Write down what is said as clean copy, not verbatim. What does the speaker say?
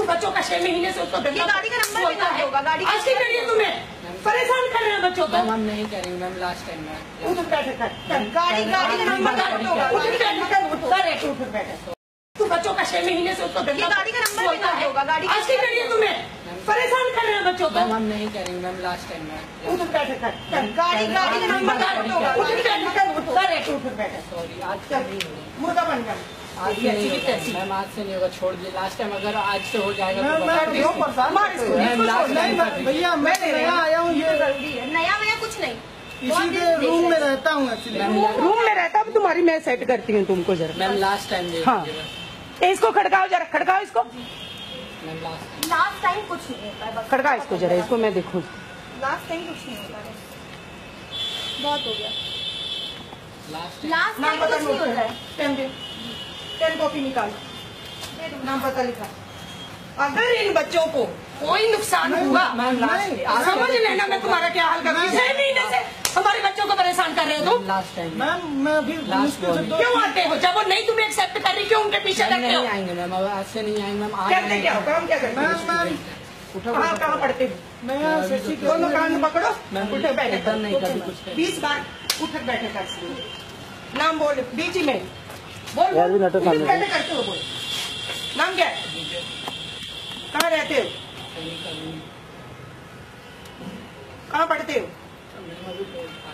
बच्चों का 6 महीने से उसको ये गाड़ी का नंबर भी नहीं होगा, गाड़ी आज की करिए तुम्हें परेशान कर रहे हैं बच्चों को। हम नहीं करेंगे मैम, लास्ट टाइम में गाड़ी का नंबर होगा, तू बच्चों का 6 महीने से उसको ये गाड़ी का नंबर भी नहीं होगा, गाड़ी आज की करिए तुम्हें परेशान कर रहे हैं बच्चों को। हम नहीं करेंगे मैम, लास्ट टाइम में गाड़ी का नंबर होगा। सॉरी, आज से नहीं होगा। मुर्गा बन गया आज से नहीं होगा मैम, आज से नहीं होगा, छोड़ दीजिए। लास्ट टाइम अगर आज से हो जाएगा तो भैया मैं नया आया हूँ, ये नया कुछ नहीं, इसी के रूम में रहता हूँ एक्चुअली। रूम में रहता हूँ, तुम्हारी मैं सेट करती हूँ तुमको जरा। मैम लास्ट टाइम हाँ इसको खड़काओ जरा, खड़काओ इसको, मैम लास्ट टाइम कुछ नहीं होता है, बस खड़का इसको जरा, इसको मैं देखूँ। लास्ट टाइम कुछ नहीं होता है, बहुत हो गया। लास्ट लास्ट टाइम कुछ नहीं होता है। पेन कॉपी निकाल, नाम पता लिखा। अगर इन बच्चों को कोई नुकसान हुआ समझ लेना, मैं तुम्हारा क्या हाल करूँगी। 6 महीने से हमारे बच्चों को परेशान कर रहे हो तुम। लास्ट टाइम मैम मैं अभी मुश्किल से क्यों आते हो? जब वो नहीं तुम्हें एक्सेप्ट कर रही, क्यों उनके पीछे लगते हो? नहीं आएंगे मैम, अब आज से नहीं आएंगे मैम। करते क्या हो? काम क्या करते हो? कहाँ पढ़ते हो? मैं दोनों कान पकड़ो, उठे बैठे एकदम नहीं कभी कुछ 20 बार उठक बैठे कर। नाम बोल बीच में बोल, बैठे करते हो बोल। नाम क्या है? कहाँ रहते हो? कहाँ पढ़ते हो?